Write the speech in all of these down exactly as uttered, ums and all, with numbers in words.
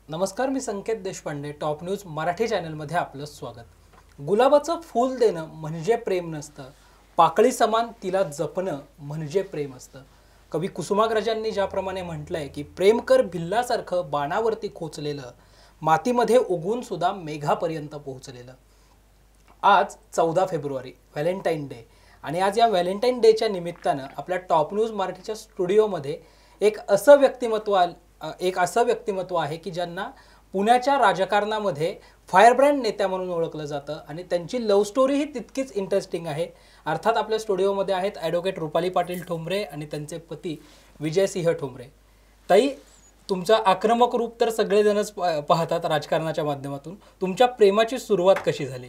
नमस्कार, मी Sanket Deshpande. Top news Marathi चॅनलमध्ये आपलं स्वागत. गुलाबाचं फूल देणं म्हणजे प्रेम नसतं, पाकळी समान तिला जपणं म्हणजे प्रेम असतं. कवी कुसुमाग्रजांनी ज्याप्रमाणे म्हटलंय की प्रेम कर भिल्लासारखं बाणावरती खोचलेलं, मातीमध्ये उगवून सुद्धा मेघापर्यंत पोहोचलेलं. आज चौदा फेब्रुवारी व्हॅलेंटाईन डे, आणि आज या व्हॅलेंटाईन डेच्या निमित्तानं आपल्या टॉप न्यूज मराठीच्या स्टुडिओमध्ये एक असं व्यक्तिमत्व एक असं व्यक्तिमत्व आहे की ज्यांना पुण्याच्या राजकारणामध्ये फायरब्रँड नेत्या म्हणून ओळखलं जातं, आणि त्यांची लव्ह स्टोरी ही तितकीच इंटरेस्टिंग आहे. अर्थात आपल्या स्टुडिओमध्ये आहेत ॲडव्होकेट रुपाली पाटील ठोंबरे आणि त्यांचे पती विजयसिंह ठोंबरे. ताई, तुमचं आक्रमक रूप तर सगळेजणच पाहतात राजकारणाच्या माध्यमातून. तुमच्या प्रेमाची सुरुवात कशी झाली?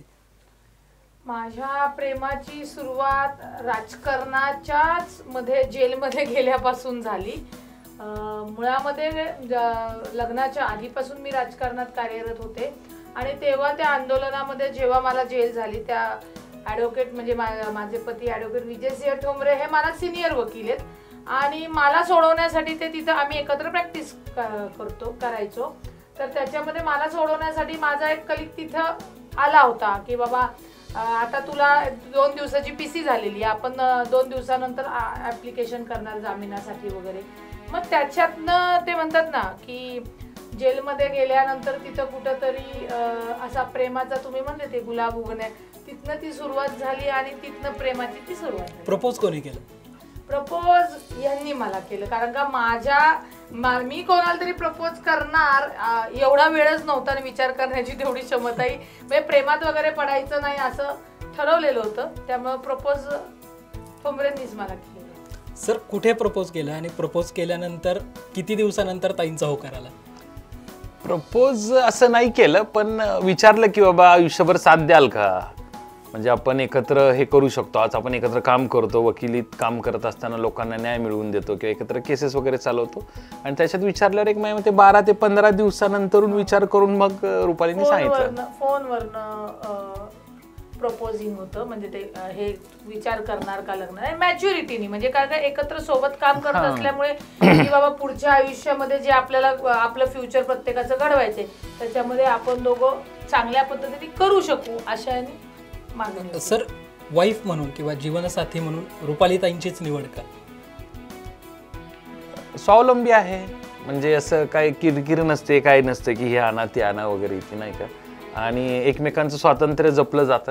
माझ्या प्रेमाची सुरुवात राजकारणाच्याच मध्ये जेलमध्ये गेल्यापासून झाली. मुळामध्ये लग्नाच्या आधीपासून मी राजकारणात कार्यरत होते, आणि तेव्हा त्या आंदोलनामध्ये जेव्हा मला जेल झाली, त्या ॲडव्होकेट म्हणजे माझे पती ॲडव्होकेट विजयसिंह ठोंबरे हे मला सिनियर वकील आहेत, आणि मला सोडवण्यासाठी ते तिथं आम्ही एकत्र प्रॅक्टिस करतो करायचो. तर त्याच्यामध्ये मला सोडवण्यासाठी माझा एक कलिग तिथं आला होता की बाबा आता तुला दोन दिवसाची पी सी झालेली, आपण दोन दिवसानंतर ॲप्लिकेशन करणार जामिनासाठी वगैरे. मग त्याच्यातनं ते म्हणतात ना की जेलमध्ये गेल्यानंतर तिथं कुठंतरी असा प्रेमाचा, तुम्ही म्हणले ते गुलाब उगणे, तिथनं ती सुरुवात झाली, आणि तिथनं प्रेमाची ती सुरुवात झाली. प्रपोज कोणी केलं? प्रपोज यांनी मला केलं, कारण का माझ्या मी कोणाला तरी प्रपोज करणार एवढा वेळच नव्हता, आणि विचार करण्याची तेवढी क्षमताही, म्हणजे प्रेमात वगैरे पडायचं नाही असं ठरवलेलं होतं. त्यामुळे प्रपोज ठोंबरेंनीच मला केलं. सर, कुठे प्रपोज केलं आणि प्रपोज केल्यानंतर किती दिवसानंतर ताईंचा होकार आला? प्रपोज असं नाही केलं, पण विचारलं की बाबा आयुष्यभर साथ द्याल का, म्हणजे आपण एकत्र हे करू शकतो. आज आपण एकत्र काम करतो, वकिलीत काम करत असताना लोकांना न्याय मिळवून देतो किंवा एकत्र केसेस वगैरे चालवतो, आणि त्याच्यात विचारल्यावर एक महिना ते बारा ते पंधरा दिवसानंतरून विचार करून मग रुपालीने सांगितलं. फोनवरनं प्रपोजिंग होतं, म्हणजे ते हे विचार करणार का लग्न, मॅच्युरिटीनी, म्हणजे काय काय एकत्र सोबत काम करत असल्यामुळे की बाबा पुढच्या आयुष्यामध्ये जे आपल्याला आपलं फ्युचर प्रत्येकाचं घडवायचंय, त्याच्यामध्ये आपण दोघं चांगल्या पद्धतीने करू शकू अशा मागणी. सर, वाईफ म्हणून किंवा जीवनसाथी म्हणून रुपाली ताईंचीच निवड का? स्वावलंबी आहे, म्हणजे असं काय किरकिर नसते, काय नसतं की हे आणा ते आणा वगैरे, इथे नाही का. आणि एकमेकांचं स्वातंत्र्य जपलं जातं,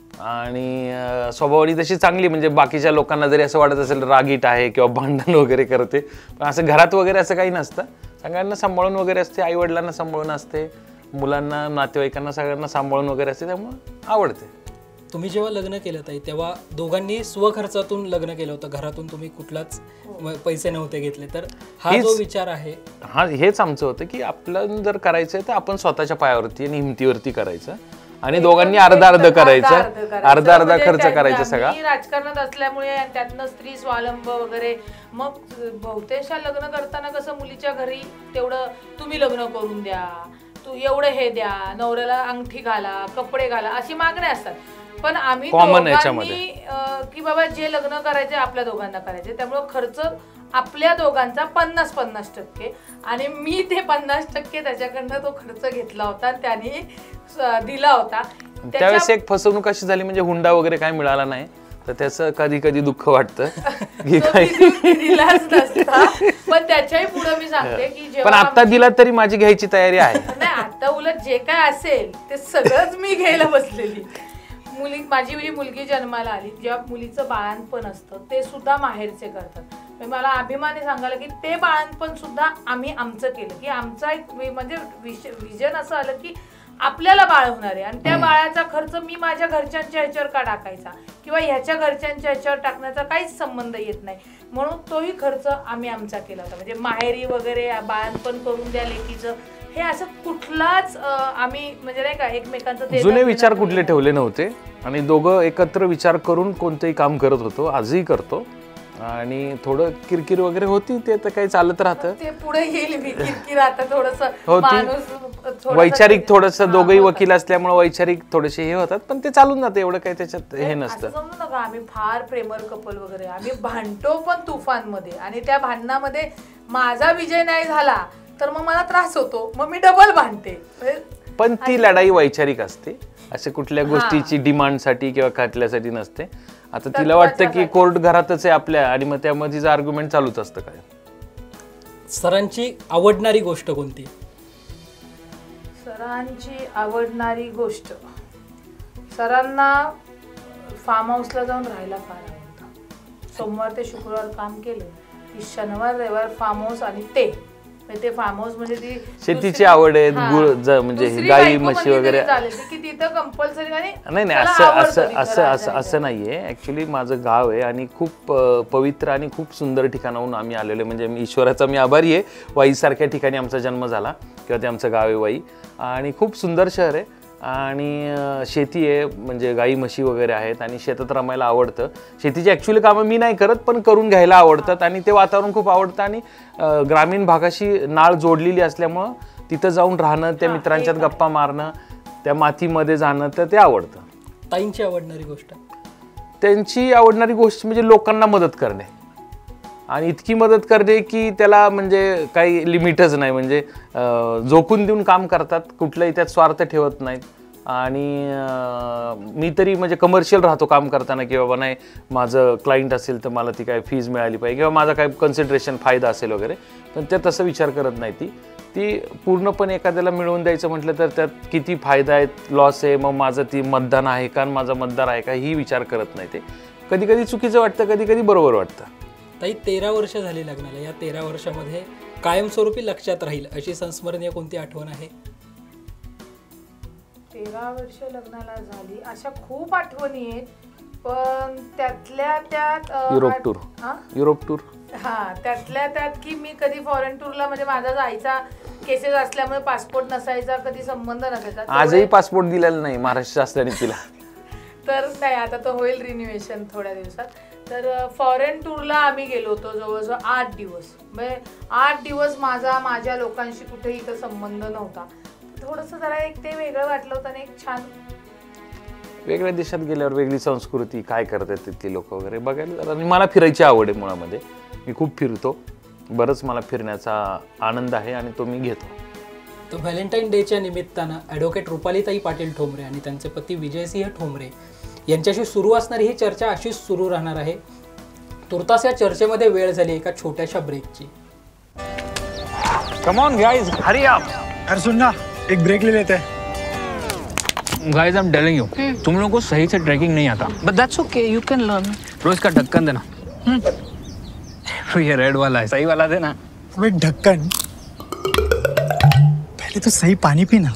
आणि स्वभावानी तशी चांगली, म्हणजे बाकीच्या लोकांना जरी असं वाटत असेल रागीट आहे किंवा भांडण वगैरे करते, पण असं घरात वगैरे असं काही नसतं. सगळ्यांना सांभाळून वगैरे असते, आईवडिलांना सांभाळून असते, मुलांना नातेवाईकांना सगळ्यांना सांभाळून वगैरे असते, त्यामुळे आवडते. तुम्ही जेव्हा लग्न केलं ताई, तेव्हा दोघांनी स्वखर्चातून लग्न केलं होतं, घरातून तुम्ही कुठलाच पैसे नव्हते घेतले. तर हा जो विचार आहे, हा हेच आमचं होतं की आपलं जर करायचंय तर आपण स्वतःच्या पायावरती आणि हिमतीवरती करायचं, आणि दोघांनी अर्धा अर्ध करायचं, अर्धा अर्धा खर्च करायचा सगळा. राजकारणात असल्यामुळे त्यातनं स्त्री स्वावलंब वगैरे, मग बहुतेकशा लग्न करताना कसं मुलीच्या घरी तेवढं तुम्ही लग्न करून द्या, तू एवढं हे द्या, नवऱ्याला अंगठी घाला, कपडे घाला, अशी मागण्या असतात. पण आम्ही दोघांनी की बाबा जे लग्न करायचे आपल्या दोघांना करायचे, त्यामुळे खर्च आपल्या दोघांचा पन्नास पन्नास टक्के, आणि मी ते पन्नास टक्के त्याच्याकडनं तो खर्च घेतला होता, त्याने दिला होता. त्यावेळेस एक फसवणूक अशी झाली, म्हणजे हुंडा वगैरे काय मिळाला नाही, तर त्याचं कधी कधी दुःख वाटतं की दिलाच नसता. पण त्याच्याही पुढे मी सांगते की पण आता दिला तरी माझी घ्यायची तयारी आहे. नाही, आता उलट जे काय असेल ते सगळंच मी घ्यायला बसलेली. मुली माझी जी मुलगी जन्माला आली, जेव्हा मुलीचं बाळणपण असतं ते सुद्धा माहेरचे करतात. मला अभिमानी सांगायला की ते बाळणपण सुद्धा आम्ही आमचं केलं, की आमचा एक म्हणजे विजन असं आलं की आपल्याला बाळ होणार आहे, आणि त्या बाळाचा खर्च मी माझ्या घरच्यांच्या ह्याच्यावर का टाकायचा, किंवा ह्याच्या घरच्यांच्या ह्याच्यावर टाकण्याचा काहीच संबंध येत नाही, म्हणून तोही खर्च आम्ही आमचा केला होता. म्हणजे माहेरी वगैरे बाळणपण करून द्या लेकीचं, हे असं कुठलाच आम्ही म्हणजे नाही का एकमेकांचं जुने विचार कुठले ठेवले नव्हते, आणि दोघं एकत्र विचार करून कोणतेही काम करत होतो, आजही करतो. आणि थोडं किरकिर वगैरे होती, ते तर काही चालत राहतं, ते पुढे येईल. किरकिर आता थोडंसं माणूस वैचारिक थोडंसं, दोघंही वकील असल्यामुळे वैचारिक थोडेसे हे होतात, पण ते चालून जातं, एवढं काही त्याच्यात हे नसतं. समजू नका आम्ही फार प्रेमळ कपल वगैरे, आम्ही भांडतो पण तुफान मध्ये, आणि त्या भांडणामध्ये माझा विजय नाही झाला तर मग मला त्रास होतो, मग मी डबल भांडते. पण ती लढाई वैचारिक असते, असे कुठल्या गोष्टीची डिमांडसाठी किंवा खटल्यासाठी नसते. आता तिला वाटतं की कोर्ट घरातच आहे आपल्या, आणि मग त्यामध्ये तिचं आर्ग्युमेंट चालूच असतं. काय सरांची आवडणारी गोष्ट कोणती? सरांची आवडणारी गोष्ट, सरांना फार्म हाऊसला जाऊन राहायला फार आवडतं. सोमवार ते शुक्रवार काम केलं की शनिवार रविवार फार्म हाऊस, आणि ते ते फार्म हाऊस म्हणजे ती शेतीची आवड आहे, गुळ म्हणजे गाई म्हशी वगैरे की तिथं कंपल्सरी. नाही नाही असं असं असं असं असं नाहीये. ऍक्च्युली माझं गाव आहे आणि खूप पवित्र आणि खूप सुंदर ठिकाणाहून आम्ही आलेलो आहे. म्हणजे मी ईश्वराचा मी आभारी आहे. वाईसारख्या ठिकाणी आमचा जन्म झाला किंवा ते आमचं गाव आहे वाई, आणि खूप सुंदर शहर आहे. आणि शेती आहे, म्हणजे गाई म्हशी वगैरे आहेत, आणि शेतात रमायला आवडतं. शेतीची ॲक्च्युली कामं मी नाही करत, पण करून घ्यायला आवडतात, आणि ते वातावरण खूप आवडतं. आणि ग्रामीण भागाशी नाळ जोडलेली असल्यामुळं तिथं जाऊन राहणं, त्या मित्रांच्यात गप्पा मारणं, त्या मातीमध्ये जाणं, तर ते आवडतं. ताईंची आवडणारी गोष्ट? त्यांची आवडणारी गोष्ट म्हणजे लोकांना मदत करणे, आणि इतकी मदत करणे की त्याला म्हणजे काही लिमिटच नाही. म्हणजे झोकून देऊन काम करतात, कुठलंही त्यात स्वार्थ ठेवत नाहीत. आणि मी तरी म्हणजे कमर्शियल राहतो काम करताना, की बाबा नाही माझं क्लायंट असेल तर मला ती काय फीज मिळाली पाहिजे किंवा माझा काय कन्सिडरेशन फायदा असेल वगैरे, पण ते तसं विचार करत नाही. ती ती पूर्णपणे एखाद्याला मिळवून द्यायचं म्हटलं तर त्यात किती फायदा आहे, लॉस आहे, मग माझं ती मतदान आहे का, माझा मतदार आहे का, ही विचार करत नाही. ते कधी कधी चुकीचं वाटतं, कधी कधी बरोबर वाटतं. ताई, तेरा वर्ष झाली लग्नाला. या तेरा वर्षामध्ये कायमस्वरूपी लक्षात राहील अशी संस्मरणीय कोणती आठवण आहे? तेरा वर्ष लग्नाला झाली अशा खूप आठवणी आहेत, पण त्यातल्या त्यात युरोप टूर युरोप टूर हा त्यातल्या त्यात की मी कधी फॉरेन टूरला, म्हणजे माझा जायचा केसेस असल्यामुळे पासपोर्ट नसायचा, कधी संबंध नसायचा. आजही पासपोर्ट दिलेला नाही महाराष्ट्र शासनाने तिला. तर नाही, आता तो होईल रिन्युएशन थोड्या दिवसात. तर फॉरेन टूरला आम्ही गेलो होतो जवळजवळ आठ दिवस. म्हणजे आठ दिवस माझा माझ्या लोकांशी कुठेही इथं संबंध नव्हता. थोडंसं जरा एक ते वेगळं वाटलं होतं आणि एक छान, वेगळ्या देशात गेल्यावर वेगळी संस्कृती, काय करतात तिथली लोक वगैरे बघायला. आणि मला फिरायची आवड आहे मुळामध्ये, मी खूप फिरतो, बरंच मला फिरण्याचा आनंद आहे आणि तो मी घेतो. तर व्हॅलेंटाईन डेच्या निमित्तानं ॲडव्होकेट रुपालीताई पाटील ठोंबरे आणि त्यांचे पती विजयसिंह ठोंबरे यांच्याशी सुरू असणारी ही चर्चा अशीच सुरू राहणार आहे. तुर्तास या चर्चेमध्ये वेळ झाली एका छोट्याशा ब्रेकची. Come on guys, hurry up. अरे सुन ना, एक ब्रेक ले लेते हैं. Guys, I am telling you, तुम लोगों को सही से ट्रैकिंग नहीं आता, but that's okay, you can learn. रोज का ढक्कन देना. ये रेड वाला है, सही वाला देना. अबे ढक्कन, पहले तो सही पानी पीना.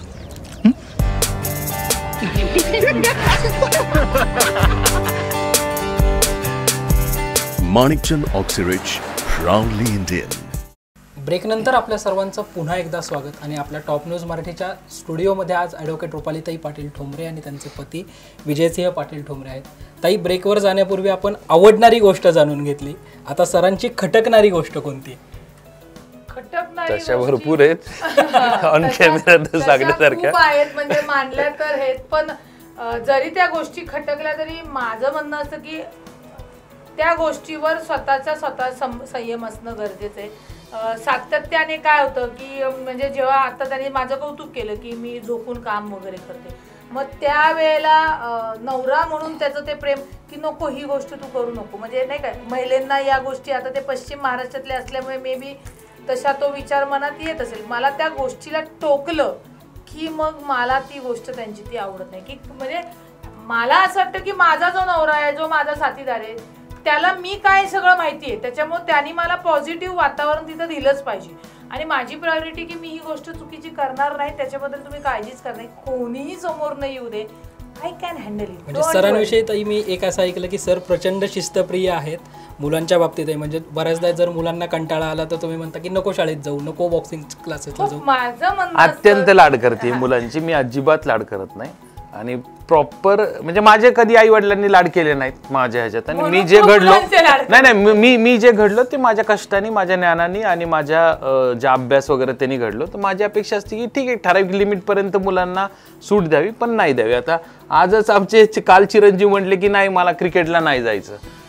Manikchand Oxyrich, proudly Indian. Break नंतर आपल्या सर्वांचं पुन्हा एकदा स्वागत. आणि आपल्या टॉप न्यूज मराठीच्या स्टुडिओमध्ये आज ॲडव्होकेट रुपालीताई पाटील ठोंबरे आणि त्यांचे पती विजयसिंह पाटील ठोंबरे आहेत. ताई, ब्रेकवर जाण्यापूर्वी आपण आवडणारी गोष्ट जाणून घेतली, आता सरांची खटकणारी गोष्ट कोणती? खटकणारी तशा भरपूर आहेत ऑन कॅमेरा सांगण्यासारख्या आहेत, म्हणजे मानल्या तर आहेत. पण जरी त्या गोष्टी खटकल्या तरी माझं म्हणणं असतं की त्या गोष्टीवर स्वतःचा स्वतः संयम असणं गरजेचं आहे. सातत्याने काय होतं की म्हणजे जेव्हा आता त्यांनी माझं कौतुक केलं की मी झोपून काम वगैरे करते, मग त्यावेळेला नवरा म्हणून त्याचं ते प्रेम की नको ही गोष्ट तू करू नको, म्हणजे नाही काय महिलांना या गोष्टी, आता ते पश्चिम महाराष्ट्रातले असल्यामुळे मे बी तशा तो विचार मनात येत असेल. मला त्या गोष्टीला टोकलं की मग मला ती गोष्ट त्यांची ती आवडत नाही. की म्हणजे मला असं वाटतं की माझा जो नवरा आहे, जो माझा साथीदार आहे, त्याला मी काय सगळं माहिती आहे, त्याच्यामुळे त्यांनी मला पॉझिटिव्ह वातावरण तिथं दिलंच पाहिजे. आणि माझी प्रायोरिटी की मी ही गोष्ट चुकीची करणार नाही, त्याच्याबद्दल तुम्ही काळजीच करणार, कोणीही समोर नाही येऊ दे, आय कॅन हँडल इट. म्हणजे सरांविषयी ताई मी एक असं ऐकलं की सर प्रचंड शिस्तप्रिय आहेत मुलांच्या बाबतीत आहे. म्हणजे बऱ्याचदा जर मुलांना कंटाळा आला तर तुम्ही म्हणता की नको शाळेत जाऊ, नको बॉक्सिंग क्लासेसला जाऊ. माझं म्हणणं अत्यंत लाड करते मुलांची, मी अजिबात लाड करत नाही. आणि प्रॉपर म्हणजे माझे कधी आई वडिलांनी लाड केले नाहीत माझ्या ह्याच्यात. आणि मी जे घडलो नाही नाही मी मी जे घडलो ते माझ्या कष्टाने, माझ्या ज्ञानाने आणि माझ्या ज्या अभ्यास वगैरे त्यांनी घडलो. तर माझी अपेक्षा असते की ठीक आहे, ठराविक लिमिटपर्यंत मुलांना सूट द्यावी, पण नाही द्यावी. आता आजच आमचे काल चिरंजीव म्हटले की नाही मला क्रिकेटला नाही जायचं,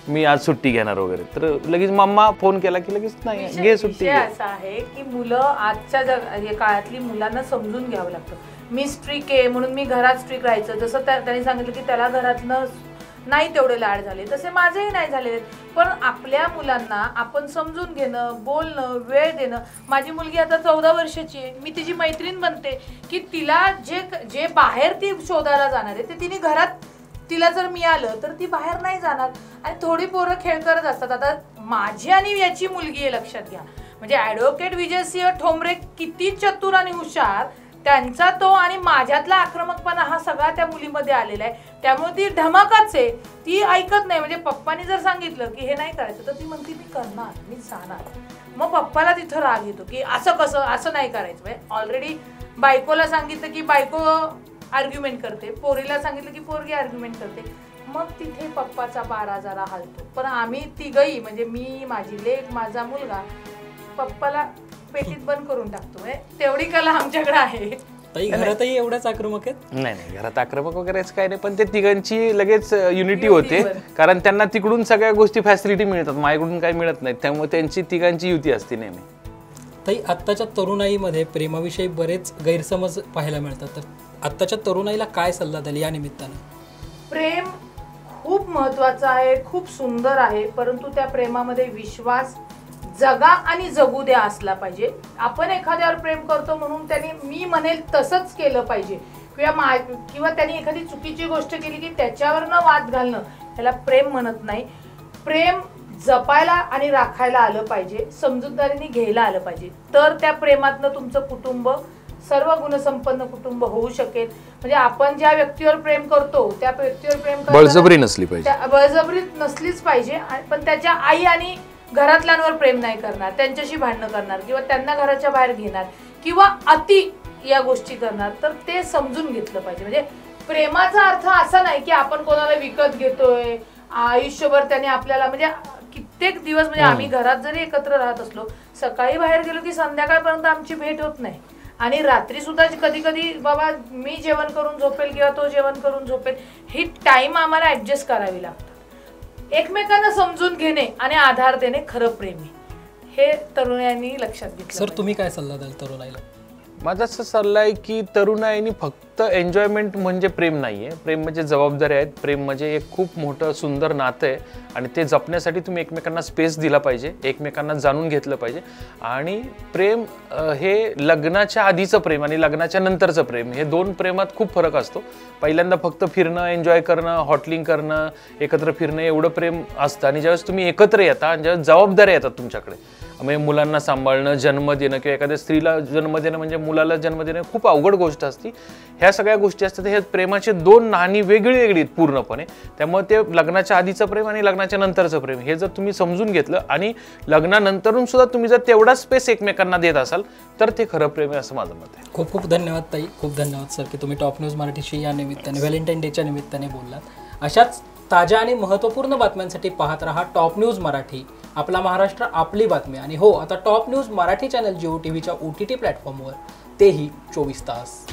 मी आज सुट्टी घेणार वगैरे, तर लगेच मम्मा फोन केला की लगेच नाही विषय- घे सुट्टी विषय घे. असा आहे की मुलं आजच्या जग हे काळातली मुलांना समजून घ्यावं लागतं. मी स्ट्रिक आहे म्हणून मी घरात स्ट्रिक राहायचं, जसं त्या त्यांनी सांगितलं की त्याला घरातनं नाही तेवढे लाड झाले, तसे माझेही नाही झाले. पण आपल्या मुलांना आपण समजून घेणं, बोलणं, वेळ देणं. माझी मुलगी आता चौदा वर्षाची आहे, मी तिची मैत्रीण बनते की तिला जे जे बाहेर ती शोधायला जाणार आहे ते तिने घरात तिला जर मिळालं तर ती बाहेर नाही जाणार. आणि थोडी पोरं खेळ करत असतात. आता माझी आणि याची मुलगी आहे लक्षात घ्या, म्हणजे ॲडव्होकेट विजयसिंह ठोंबरे किती चतुर आणि हुशार, त्यांचा तो आणि माझ्यातला आक्रमकपणा हा सगळा त्या मुलीमध्ये आलेला आहे. त्यामुळे ती धमाकाच आहे, ती ऐकत नाही. म्हणजे पप्पानी जर सांगितलं की हे नाही करायचं तर ती म्हणते मी करणार, मी जाणार. मग पप्पाला तिथं राग येतो की असं कसं, असं नाही करायचं. म्हणजे ऑलरेडी बायकोला सांगितलं की बायको आर्ग्युमेंट करते, पोरीला सांगितलं की पोरगी आर्ग्युमेंट करते, मग तिथे पप्पाचा पारा जरा हालतो. पण आम्ही तिघही म्हणजे मी, माझी लेक, माझा मुलगा पप्पाला पेटीत बंद करून टाकतो. म्हणजे तेवढी कला आमच्याकडे आहे. ताई घरातही एवढ्याच आक्रमक आहेत? नाही नाही, घरात आक्रमक वगैरेच काही नाही, पण ते तिघांची लगेच युनिटी होते, कारण त्यांना तिकडून सगळ्या गोष्टी फॅसिलिटी मिळतात, माझ्याकडून काही मिळत नाही, त्यामुळे त्यांची तिघांची युती असते नेहमी. ताई आत्ताच्या तरुणाईमध्ये प्रेमाविषयी बरेच गैरसमज पाहायला मिळतात, तर आत्ताच्या तरुणाईला काय सल्ला द्याल या निमित्तानं? प्रेम खूप महत्वाचं आहे, खूप सुंदर आहे, परंतु त्या प्रेमामध्ये विश्वास जगा आणि जगू द्या असला पाहिजे. आपण एखाद्यावर प्रेम करतो म्हणून त्यांनी मी म्हणेल तसंच केलं पाहिजे, किंवा मा किंवा त्यांनी एखादी चुकीची गोष्ट केली की त्याच्यावर न वाद घालणं त्याला प्रेम म्हणत नाही. प्रेम जपायला आणि राखायला आलं पाहिजे, समजूतदारीने घ्यायला आलं पाहिजे, तर त्या प्रेमातनं तुमचं कुटुंब सर्व गुणसंपन्न कुटुंब होऊ शकेल. म्हणजे आपण ज्या व्यक्तीवर प्रेम करतो त्या व्यक्तीवर प्रेम करताना बळजबरी नसली पाहिजे, बळजबरी नसलीच पाहिजे. पण त्याच्या आई आणि घरातल्यांवर प्रेम नाही करणार, त्यांच्याशी भांडणं करणार किंवा त्यांना घराच्या बाहेर घेणार किंवा अति या गोष्टी करणार, तर ते समजून घेतलं पाहिजे. म्हणजे प्रेमाचा अर्थ असा नाही की आपण कोणाला विकत घेतोय, आयुष्यभर त्याने आपल्याला म्हणजे कित्येक दिवस म्हणजे आम्ही घरात जरी एकत्र राहत असलो, सकाळी बाहेर गेलो की संध्याकाळपर्यंत आमची भेट होत नाही, आणि रात्री सुद्धा कधी कधी बाबा मी जेवण करून झोपेल किंवा तो जेवण करून झोपेल, ही टाइम आम्हाला ऍडजस्ट करावी लागतात. एकमेकांना समजून घेणे आणि आधार देणे खरं प्रेम आहे, हे तरुणांनी लक्षात घेतलं. सर तुम्ही काय सल्ला द्याल तरुणाईला? माझा असा सल्ला आहे की तरुणाईनी फक्त एन्जॉयमेंट म्हणजे प्रेम नाही आहे, प्रेम म्हणजे जबाबदारी आहेत, प्रेम म्हणजे एक खूप मोठं सुंदर नातं आहे, आणि ते जपण्यासाठी तुम्ही एकमेकांना स्पेस दिला पाहिजे, एकमेकांना जाणून घेतलं पाहिजे. आणि प्रेम हे लग्नाच्या आधीचं प्रेम आणि लग्नाच्या नंतरचं प्रेम हे दोन प्रेमात खूप फरक असतो. पहिल्यांदा फक्त फिरणं, एन्जॉय करणं, हॉटलिंग करणं, एकत्र फिरणं एवढं प्रेम असतं, आणि ज्यावेळेस तुम्ही एकत्र येता आणि ज्यावेळेस जबाबदाऱ्या येतात तुमच्याकडे, म्हणजे मुलांना सांभाळणं, जन्म देणं किंवा एखाद्या स्त्रीला जन्म देणं म्हणजे मुलाला जन्म देणं खूप अवघड गोष्ट असते. ह्या सगळ्या गोष्टी असतात, हे प्रेमाचे दोन नाणी वेगळी वेगळी आहेत पूर्णपणे. त्यामुळे ते लग्नाच्या आधीचं प्रेम आणि लग्नाच्या नंतरचं प्रेम हे जर तुम्ही समजून घेतलं आणि लग्नानंतरून सुद्धा तुम्ही जर तेवढा स्पेस एकमेकांना देत असाल तर ते खरं प्रेम आहे असं माझं मत आहे. खूप खूप धन्यवाद ताई, खूप धन्यवाद सर की तुम्ही टॉप न्यूज मराठीशी या निमित्ताने व्हॅलेंटाईन डेच्या निमित्ताने बोललात. अशाच ताज्या आणि महत्त्वपूर्ण बातम्यांसाठी पाहत रहा टॉप न्यूज मराठी, आपला महाराष्ट्र आपली बातमी. आणि हो, आता top news Marathi channel Jio टी व्हीच्या ओ टी टी प्लॅटफॉर्मवर, तेही चोवीस तास.